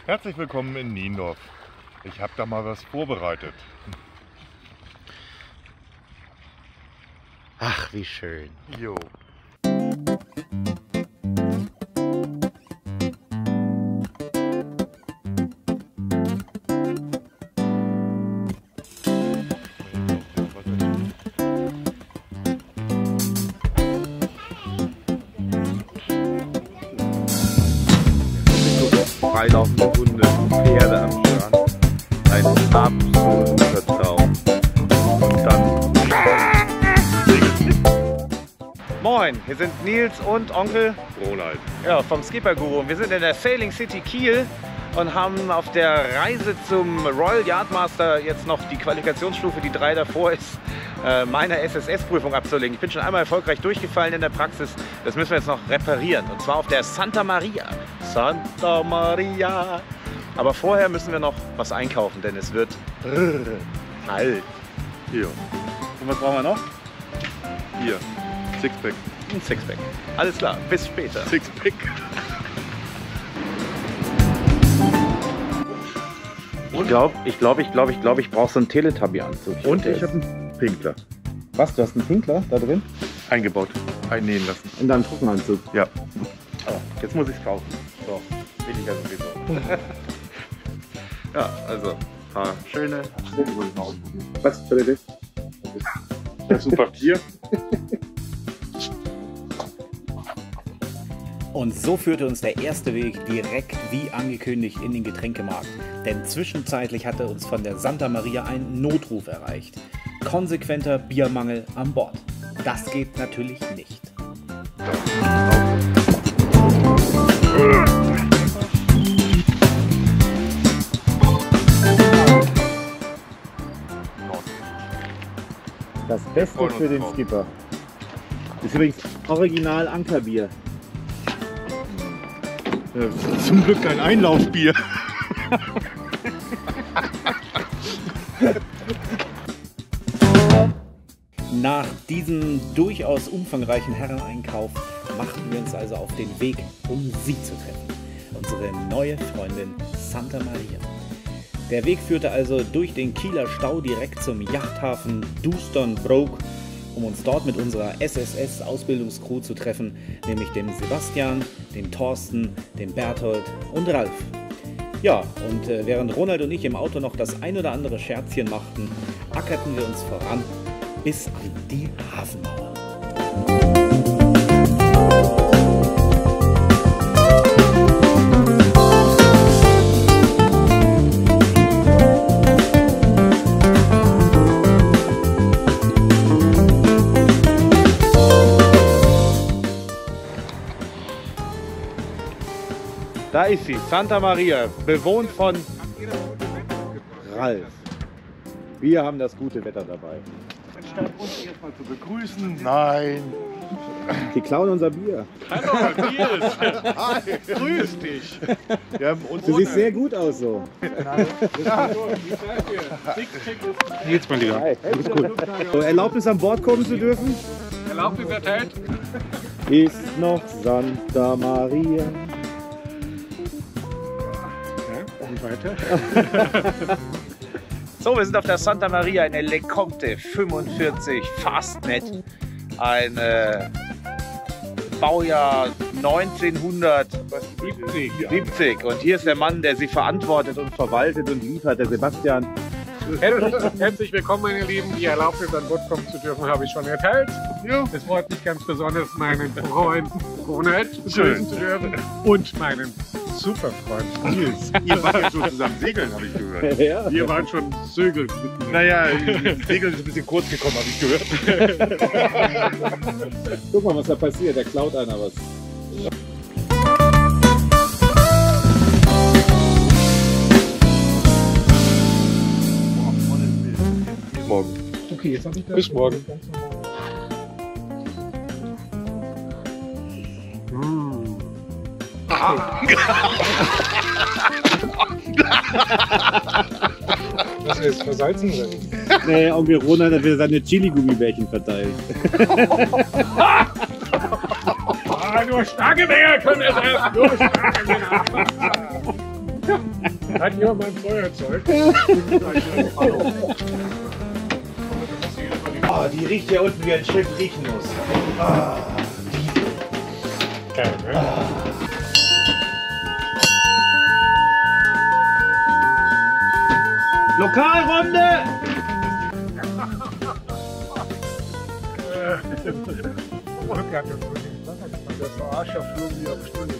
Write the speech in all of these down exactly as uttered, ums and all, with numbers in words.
Herzlich willkommen in Niendorf. Ich habe da mal was vorbereitet. Ach, wie schön. Jo. Freilaufende Hunde, Pferde am Strand. Ein absoluter Traum. Und dann... Moin, hier sind Nils und Onkel Ronald. ja, vom Skipper Guru. Wir sind in der Sailing City Kiel und haben auf der Reise zum Royal Yardmaster jetzt noch die Qualifikationsstufe, die drei davor ist, meine S S S-Prüfung abzulegen. Ich bin schon einmal erfolgreich durchgefallen in der Praxis. Das müssen wir jetzt noch reparieren. Und zwar auf der Santa Maria. Santa Maria. Aber vorher müssen wir noch was einkaufen, denn es wird kalt. Hier. Und was brauchen wir noch? Hier. Sixpack. Ein Sixpack. Alles klar, bis später. Sixpack. Ich glaube, ich glaube, ich glaube, ich glaube, ich brauche so einen Teletubby-Anzug. Und ich habe einen Pinkler. Was? Du hast einen Pinkler da drin? Eingebaut. Einnähen lassen. In deinem Trockenanzug? Ja. Oh, jetzt muss ich es kaufen. So, will ich ja sowieso. Ja, also, ein paar schöne. Was für das? Das ist ein Papier. Und so führte uns der erste Weg direkt wie angekündigt in den Getränkemarkt. Denn zwischenzeitlich hatte uns von der Santa Maria ein Notruf erreicht. Konsequenter Biermangel an Bord. Das geht natürlich nicht. Das Beste für den Skipper. Ist übrigens Original Ankerbier. Ja, zum Glück kein Einlaufbier. Nach diesem durchaus umfangreichen Herreneinkauf machten wir uns also auf den Weg, um sie zu treffen. Unsere neue Freundin Santa Maria. Der Weg führte also durch den Kieler Stau direkt zum Yachthafen Duston-Brook, um uns dort mit unserer S S S-Ausbildungscrew zu treffen, nämlich dem Sebastian, dem Thorsten, dem Berthold und Ralf. Ja, und äh, während Ronald und ich im Auto noch das ein oder andere Scherzchen machten, ackerten wir uns voran bis an die Hafenmauer. Da ist sie, Santa Maria, bewohnt von Ralf. Wir haben das gute Wetter dabei. Anstatt uns erstmal zu begrüßen, nein. Die klauen unser Bier. Hallo, Nils. Hi. Grüß dich. Wir haben uns Du siehst sehr gut aus so. Nils, mein Lieber. Hi. Alles gut. So, Erlaubnis an Bord kommen zu dürfen? Erlaubnis erteilt. Ist noch Santa Maria. Und weiter. So, wir sind auf der Santa Maria, eine LeCompte fünfundvierzig Fastnet, ein äh, Baujahr neunzehnhundertsiebzig. Und hier ist der Mann, der sie verantwortet und verwaltet und liefert, der Sebastian. Herzlich willkommen, meine Lieben. Die Erlaubnis an Bord kommen zu dürfen, habe ich schon erteilt. Es freut mich ganz besonders, meinen Freund Ronald begrüßen zu dürfen und meinen Superfreund Nils. Ihr wart ja schon zusammen segeln, habe ich gehört. Ja. Wir waren schon Sögel. Naja, segeln ist ein bisschen kurz gekommen, habe ich gehört. Guck mal, was da passiert, da klaut einer was. Morgen. Okay, jetzt habe ich das. Bis morgen. Mmh. Was ist versalzen oder nicht? Nee, Onkel Ronald hat wieder seine Chili-Gummibärchen verteilt. Ah, nur starke Männer können es essen. Nur starke Männer. Hat jemand mein Feuerzeug? Oh, die riecht ja unten wie ein Schiff riechen muss. Ah, Geil, ne? ah. Lokalrunde! Oh Gott, das verarscht Flug wie auf Stunde.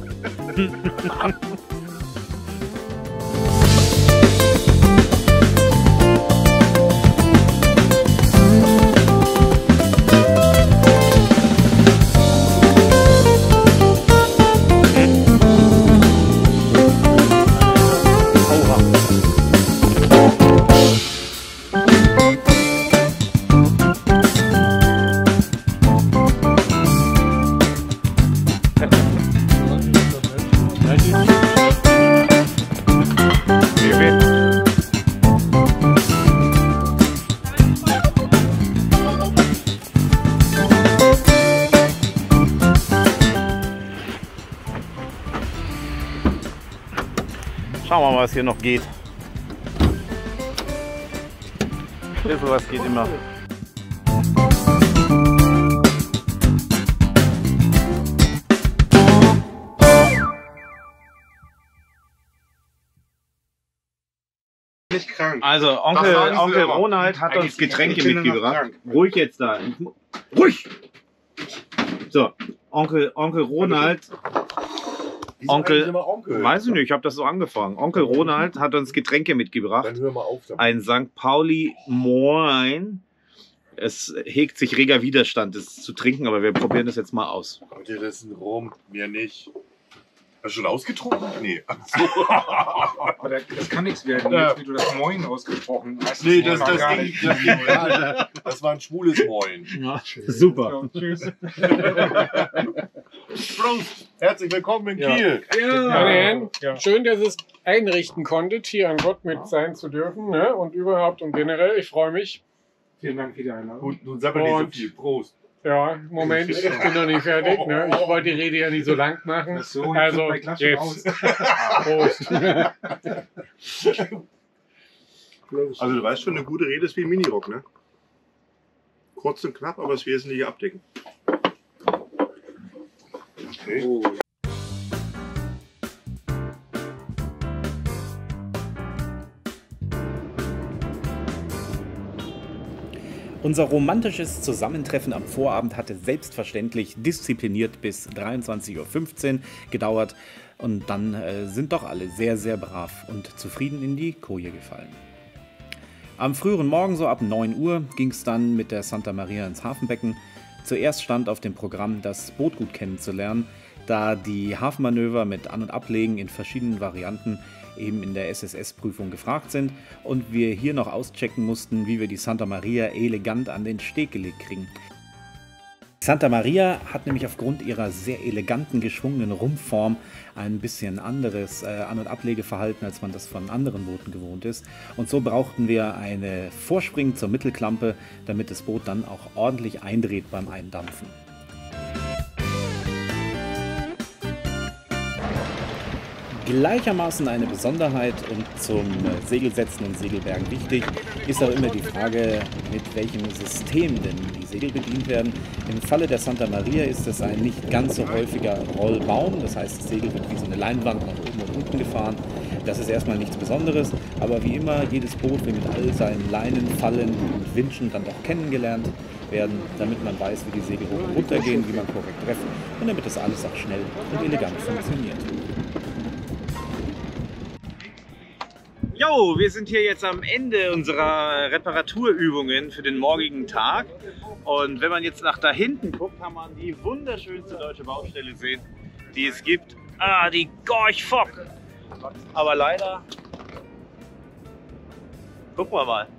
Schauen wir mal, was hier noch geht. Ein bisschen was geht immer. Nicht krank. Also Onkel, Das sagen sie Onkel immer. Ronald hat Eigentlich uns Getränke sind die Kinder noch mitgebracht. krank. Ruhig jetzt da. Ruhig! So, Onkel, Onkel Ronald. Wieso Onkel- eigentlich immer Onkel? Weiß ich nicht, ich habe das so angefangen. Onkel Ronald hat uns Getränke mitgebracht. Dann hör mal auf damit. Ein Sankt Pauli Moin. Es hegt sich reger Widerstand, das zu trinken, aber wir probieren das jetzt mal aus. Leute, das ist ein Rum, mir nicht. Hast du schon ausgetrunken? Nee. Ach so. Aber das, das kann nichts werden, Ja. jetzt, wie du das Moin ausgesprochen hast. Nee, das, Moin das, gar ging, nicht. das ging gar nicht. Das war ein schwules Moin. Super. So, tschüss. Prost! Herzlich willkommen in Ja. Kiel. Meine Herren, Ja. schön, dass ihr es einrichten konntet, hier an Bord mit sein zu dürfen. Ne? Und überhaupt und generell, ich freue mich. Vielen Dank für die Einladung. Gut, nun sammel nicht so Und- viel. Prost. Ja, Moment, ich bin noch nicht fertig. Ne? Ich wollte die Rede ja nicht so lang machen. Ach so, Also, bei Klatschen jetzt. aus. Prost. Also du weißt schon, eine gute Rede ist wie ein Minirock, ne? Kurz und knapp, aber das Wesentliche abdecken. Okay. Oh. Unser romantisches Zusammentreffen am Vorabend hatte selbstverständlich diszipliniert bis dreiundzwanzig Uhr fünfzehn gedauert und dann äh, sind doch alle sehr, sehr brav und zufrieden in die Koje gefallen. Am früheren Morgen, so ab neun Uhr, ging es dann mit der Santa Maria ins Hafenbecken. Zuerst stand auf dem Programm, das Boot gut kennenzulernen, da die Hafenmanöver mit An- und Ablegen in verschiedenen Varianten eben in der S S S-Prüfung gefragt sind und wir hier noch auschecken mussten, wie wir die Santa Maria elegant an den Steg gelegt kriegen. Santa Maria hat nämlich aufgrund ihrer sehr eleganten, geschwungenen Rumpfform ein bisschen anderes äh, An- und Ablegeverhalten, als man das von anderen Booten gewohnt ist. Und so brauchten wir eine Vorspring zur Mittelklampe, damit das Boot dann auch ordentlich eindreht beim Eindampfen. Gleichermaßen eine Besonderheit und zum Segelsetzen in Segelbergen wichtig, ist auch immer die Frage, mit welchem System denn die Segel bedient werden. Im Falle der Santa Maria ist es ein nicht ganz so häufiger Rollbaum, das heißt, das Segel wird wie so eine Leinwand nach oben und unten gefahren. Das ist erstmal nichts Besonderes, aber wie immer, jedes Boot will mit all seinen Leinen, Fallen und Winschen dann doch kennengelernt werden, damit man weiß, wie die Segel hoch und runter gehen, wie man korrekt trifft und damit das alles auch schnell und elegant funktioniert. Jo, wir sind hier jetzt am Ende unserer Reparaturübungen für den morgigen Tag. Und wenn man jetzt nach da hinten guckt, kann man die wunderschönste deutsche Baustelle sehen, die es gibt. Ah, die Gorch Fock. Aber leider... Gucken wir mal.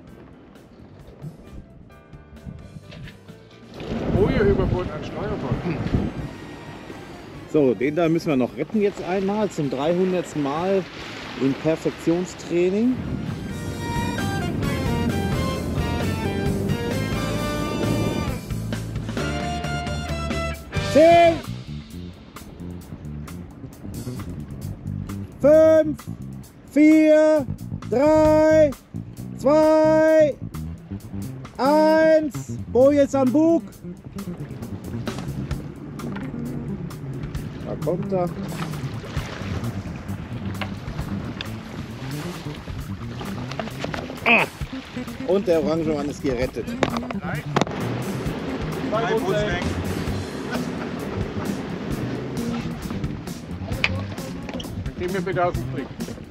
Boje-Überboot an Steuerbord. So, den da müssen wir noch retten jetzt einmal zum dreihundertsten Mal im Perfektionstraining. Zehn! Fünf! vier, drei, zwei, eins. Bo jetzt am Bug. Da kommt er. Ah. Und der Orangemann ist gerettet. Kein Bus weg. Geh mir bitte aus dem Blick.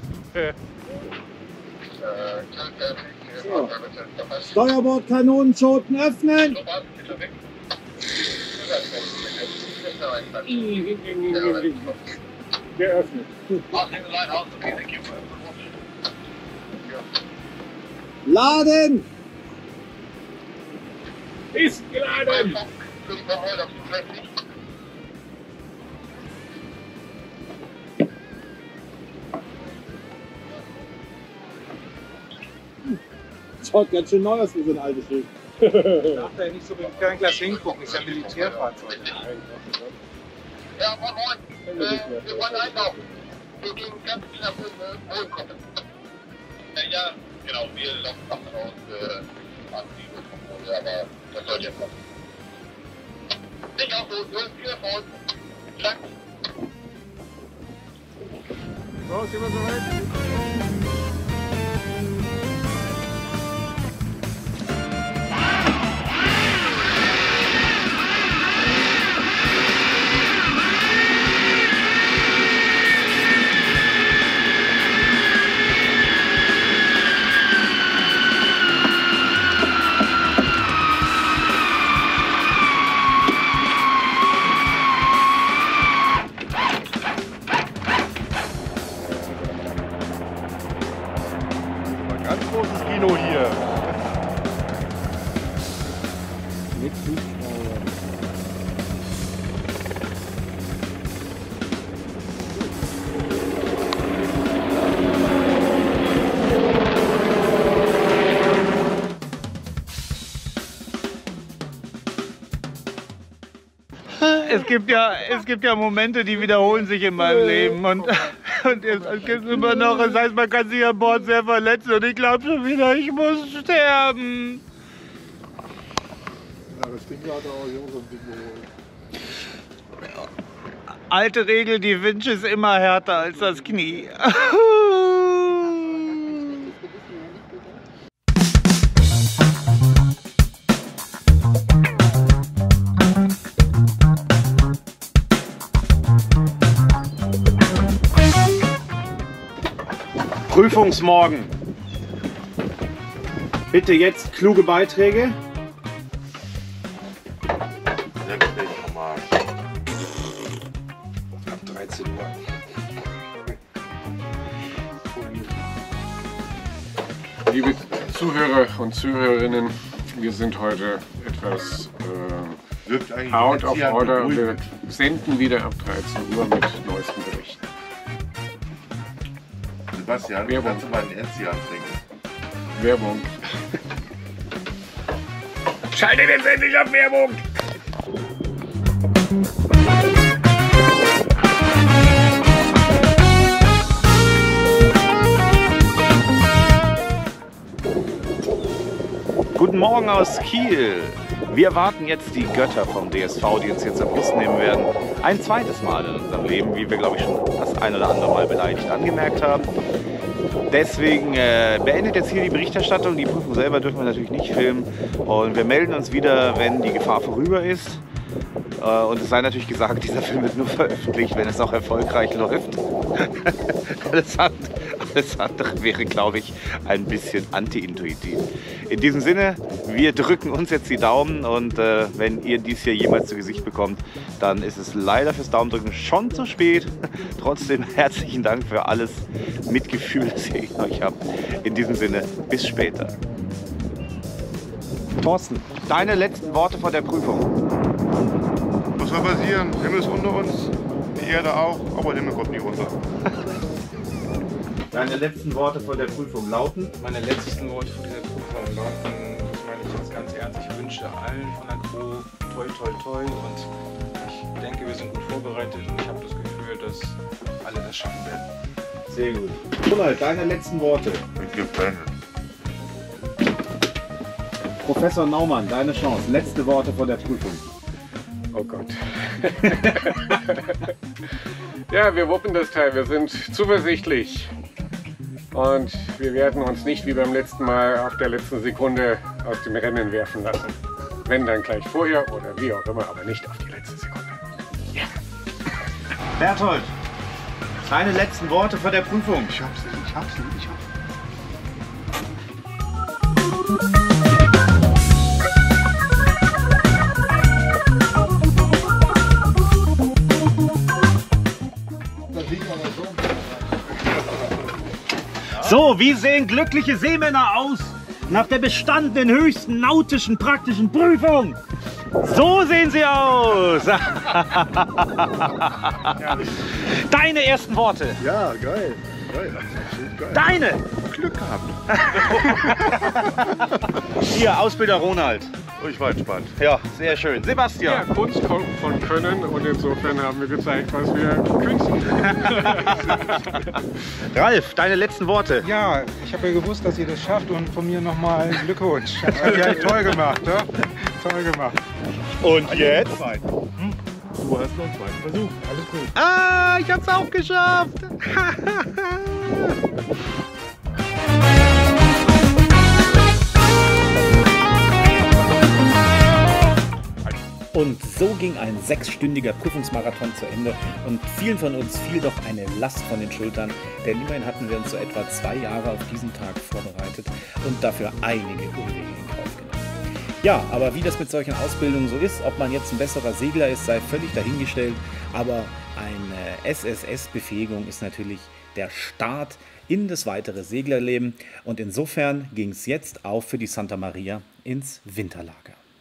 So. Steuerbordkanonenschoten öffnen. Geöffnet. Laden. Ist geladen. Schaut ganz schön neu aus wie so ein altes Schiff. Ich darf da nicht so mit dem Fernglas hingucken, ist ja ein Militärfahrzeug. Ja, moin moin. Äh, wir wollen einkaufen. Wir gehen ganz viel nach Polen kommen. Ja, ja, genau, wir laufen davon aus, äh, an die Polen, aber das sollte jetzt passen. Nicht auch so, nur viel Erfolg. Danke. So, sind wir soweit? Ganz großes Kino hier. Mit Zuschauern. Es gibt ja, es gibt ja Momente, die wiederholen sich in meinem Leben und, und es, es gibt immer noch, es heißt, man kann sich an Bord sehr verletzen und ich glaube schon wieder, ich muss sterben. Ja, das Ding hat auch hier so ein Ding geholt. Alte Regel, die Winch ist immer härter als das Knie. Prüfungsmorgen. Bitte jetzt kluge Beiträge. Leck dich nochmal. Ab dreizehn Uhr. Liebe Zuhörer und Zuhörerinnen, wir sind heute etwas äh, Wirkt eigentlich out of Enzian order. Wir beruhigend. senden wieder ab dreizehn Uhr mit neuesten Berichten. Sebastian, Werbung. kannst du mal einen Enzian trinken? Werbung. Schaltet jetzt endlich auf Werbung! Guten Morgen aus Kiel. Wir erwarten jetzt die Götter vom D S V, die uns jetzt am Bus nehmen werden. Ein zweites Mal in unserem Leben, wie wir, glaube ich, schon das ein oder andere Mal beleidigt angemerkt haben. Deswegen äh, beendet jetzt hier die Berichterstattung. Die Prüfung selber dürfen wir natürlich nicht filmen. Und wir melden uns wieder, wenn die Gefahr vorüber ist. Äh, und es sei natürlich gesagt, dieser Film wird nur veröffentlicht, wenn es auch erfolgreich läuft. alles, andere, alles andere wäre, glaube ich, ein bisschen anti-intuitiv. In diesem Sinne, wir drücken uns jetzt die Daumen und äh, wenn ihr dies hier jemals zu Gesicht bekommt, dann ist es leider fürs Daumendrücken schon zu spät. Trotzdem herzlichen Dank für alles Mitgefühl, das ihr in euch habt. In diesem Sinne, bis später. Thorsten, deine letzten Worte vor der Prüfung. Was soll passieren? Himmel ist unter uns, die Erde auch, aber der Himmel kommt nie runter. Deine letzten Worte vor der Prüfung lauten? Meine letzten Worte von dieser Prüfung lauten, das meine ich jetzt ganz ernst, ich wünsche allen von der Crew toi toi toi und ich denke, wir sind gut vorbereitet und ich habe das Gefühl, dass alle das schaffen werden. Sehr gut. Ronald, deine letzten Worte. Ich gebe keine. Professor Naumann, deine Chance. Letzte Worte vor der Prüfung. Oh Gott. Ja, wir wuppen das Teil. Wir sind zuversichtlich. Und wir werden uns nicht wie beim letzten Mal auf der letzten Sekunde aus dem Rennen werfen lassen. Wenn, dann gleich vorher oder wie auch immer, aber nicht auf die letzte Sekunde. Ja. Berthold, deine letzten Worte vor der Prüfung. Ich hab's, ich hab's, ich hab's. So, wie sehen glückliche Seemänner aus nach der bestandenen höchsten nautischen praktischen Prüfung? So sehen sie aus! Deine ersten Worte. Ja, geil. Geil. geil. Deine! Glück gehabt. Hier, Ausbilder Ronald. Oh, ich war entspannt. Ja, sehr schön. Sebastian. Ja, Kunst kommt von Können und insofern haben wir gezeigt, was wir künsten. Ralf, deine letzten Worte. Ja, ich habe ja gewusst, dass ihr das schafft und von mir nochmal Glückwunsch. Habt ihr toll gemacht, ne? Toll gemacht. Und jetzt? Du hast noch einen zweiten Versuch. Alles gut. Ah, ich hab's auch geschafft. Und so ging ein sechsstündiger Prüfungsmarathon zu Ende und vielen von uns fiel doch eine Last von den Schultern, denn immerhin hatten wir uns so etwa zwei Jahre auf diesen Tag vorbereitet und dafür einige Umwege in Kauf genommen. Ja, aber wie das mit solchen Ausbildungen so ist, ob man jetzt ein besserer Segler ist, sei völlig dahingestellt, aber eine S S S-Befähigung ist natürlich der Start in das weitere Seglerleben und insofern ging es jetzt auch für die Santa Maria ins Winterlager.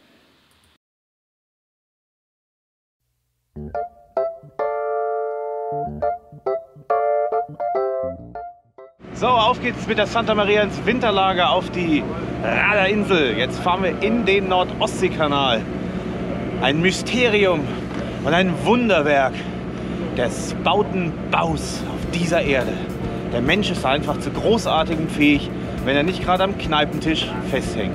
So, auf geht's mit der Santa Maria ins Winterlager auf die Raderinsel. Jetzt fahren wir in den Nordostseekanal. Ein Mysterium und ein Wunderwerk des Bautenbaus auf dieser Erde. Der Mensch ist einfach zu großartigem fähig, wenn er nicht gerade am Kneipentisch festhängt.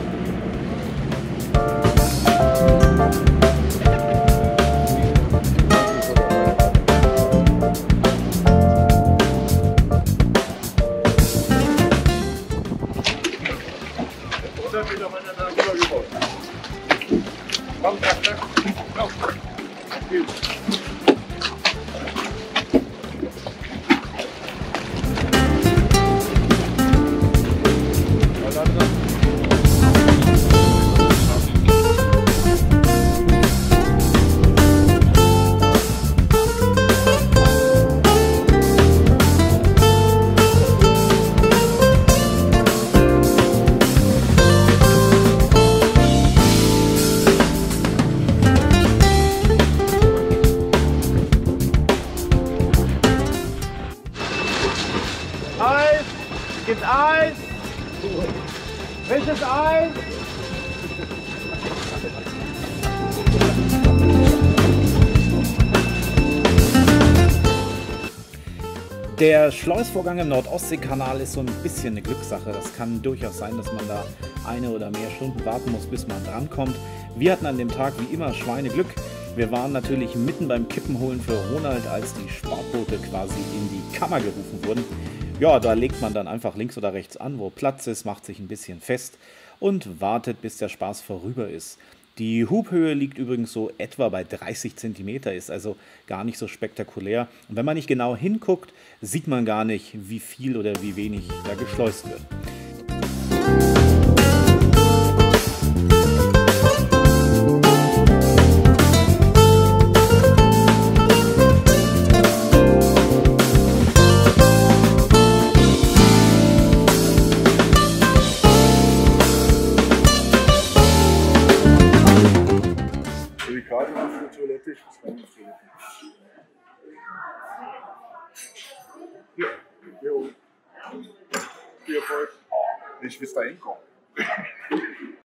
Eis! Gibt's Eis? Welches Eis? Der Schleusvorgang im Nordostseekanal ist so ein bisschen eine Glückssache. Das kann durchaus sein, dass man da eine oder mehr Stunden warten muss, bis man drankommt. Wir hatten an dem Tag wie immer Schweineglück. Wir waren natürlich mitten beim Kippenholen für Ronald, als die Sportboote quasi in die Kammer gerufen wurden. Ja, da legt man dann einfach links oder rechts an, wo Platz ist, macht sich ein bisschen fest und wartet, bis der Spaß vorüber ist. Die Hubhöhe liegt übrigens so etwa bei dreißig Zentimeter, ist also gar nicht so spektakulär. Und wenn man nicht genau hinguckt, sieht man gar nicht, wie viel oder wie wenig da geschleust wird. Ich will da hinkommen.